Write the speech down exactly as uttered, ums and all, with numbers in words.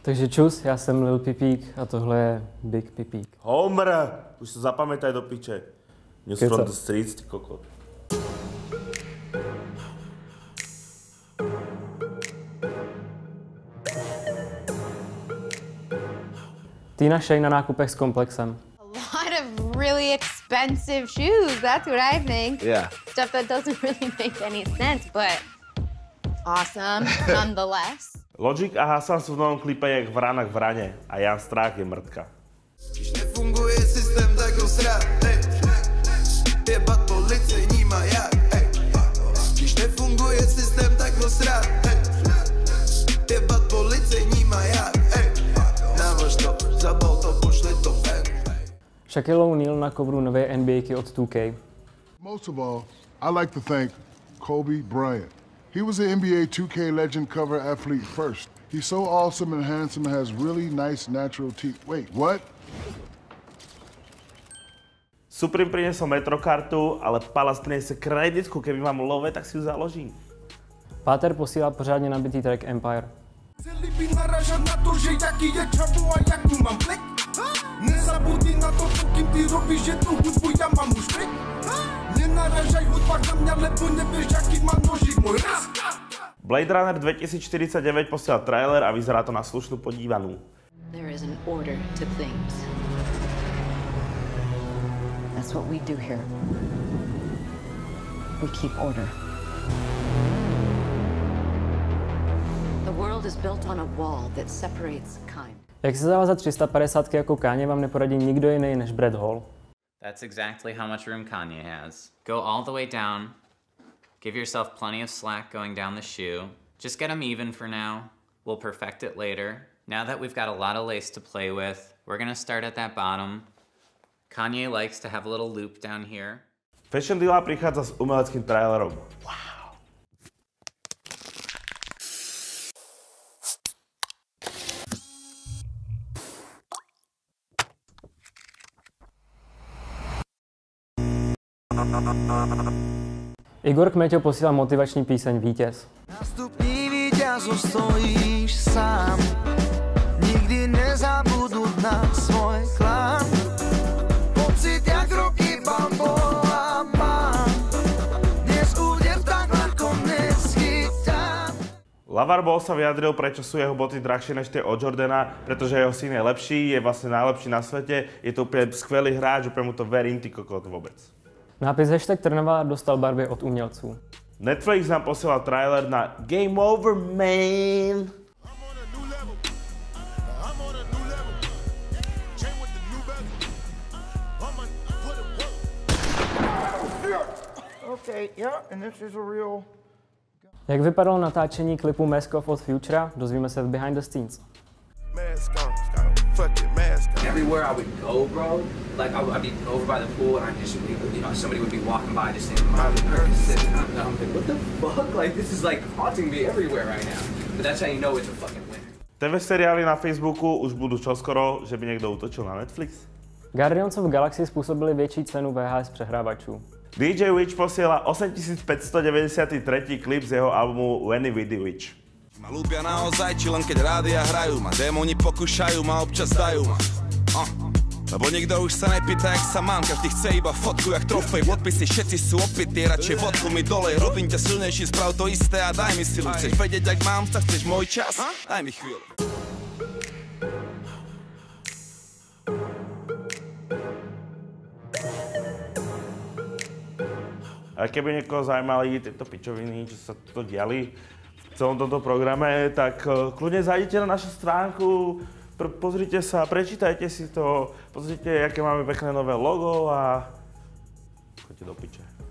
Takže čus, já jsem Lil Pipík a tohle je Big Pipík. Homer! Už to zapamätaj do piče. News from the streets, ty kokot. Tina Shay na nákupech s Komplexem. A lot of really expensive shoes, that's what I think. Yeah. Stuff that doesn't really make any sense, but awesome nonetheless. Logic a Hasan sú v novom klipe jak v ranách v rane a Jan Strach je mrtka. Když nefunguje systém, tak ho srát, hej. Jebat policejní maják, hej. Když nefunguje systém, tak ho srát, hej. Jebat policejní maják, hej. Navož to, zabal to, pošli to ven. Shaquille O'Neal na coveru nové N B A od two K. Most of all, I like to thank Kobe Bryant. He was an N B A two K legend cover athlete first. He's so awesome and handsome and has really nice natural teeth. Wait, what? Supreme priniesol metrokartu, ale Palace priniesie kreditku, keby mám love, tak si ju založím. Páter posílá pořádně nabitý track Empire. Líbí naražat na to, že jaký je čabu a jaký mám klik. Nezabudí na to, pokým ty robíš, že tu hudbu já mám už trik. Nenaražaj hudba na mňa, lebo nevieš, jaký mám nožík môj raz. Blade Runner dvetisícštyridsaťdeväť posiela trailer a vyzerá to na slušnú podívanú. There is an order to things. That's what we do here. We keep order. The world is built on a wall that separates kind. Jak se zavázat tři sta padesát jako Kanye vám neporadí nikdo jiný než Brad Hall. That's exactly how much room Kanye has. Go all the way down. Give yourself plenty of slack going down the shoe. Just get them even for now. We'll perfect it later. Now that we've got a lot of lace to play with, we're gonna start at that bottom. Kanye likes to have a little loop down here. Fashion Deala prichádza s umeleckým trailerom. Wow. Igor Kmeťo posílá motivační píseň Vítěz. Nástupní víťazov stojíš sám. Nikdy nezabudnú na svoj klán. Pocit jak roky bambola mám. Dnes úder tak ľahko neschytám. Lavar Ball sa vyjadril, prečo sú jeho boty drahšie než tie od Jordana, pretože jeho syn je lepší, je vlastne najlepší na svete, je to úplne skvelý hráč, úplne mu to verím, ty kokot vôbec. Nápis hashtag Trnava dostal barvy od umělců. Netflix nám posielal trailer na Game Over, man! Okay, yeah, and this is a real... Jak vypadalo natáčení klipu Mask Off od Futura, dozvíme se v Behind the Scenes. Mask on, fuck it, mask on. Everywhere I would go, bro, like I would, I'd be over by the pool and I just, you know, somebody would be walking by just saying, "Mom, Percocet," and I'm, I'm like, what the fuck? Like this is like haunting me everywhere right now. But that's how you know it's a fucking winner. té vé seriály na Facebooku už budú čoskoro, že by niekto útočil na Netflix. Guardians of Galaxy způsobili větší cenu V H S přehrávačů. D J Witch posiela osemtisícpäťstodeväťdesiattri klip z jeho albumu When With The Witch. Ma ľúbia naozaj, či len keď rádia hrajú ma. Démoni pokúšajú ma, občas dajú ma. Uh. Lebo nikto už sa nepýta, jak sa mám. Každý chce iba fotku, jak trofej. Podpisy, všetci sú opití, radšej vodku mi dolej. Robím ťa silnejší, sprav to isté a daj mi silu. Chceš vedieť, jak mám sa, chceš môj čas? Daj mi chvíľu. A keby niekoho zaujímali tieto pičoviny, čo sa tu diali v celom tomto programe, tak kľudne zajdite na našu stránku, pozrite sa, prečítajte si to, pozrite, aké máme pekné nové logo a choďte do piče.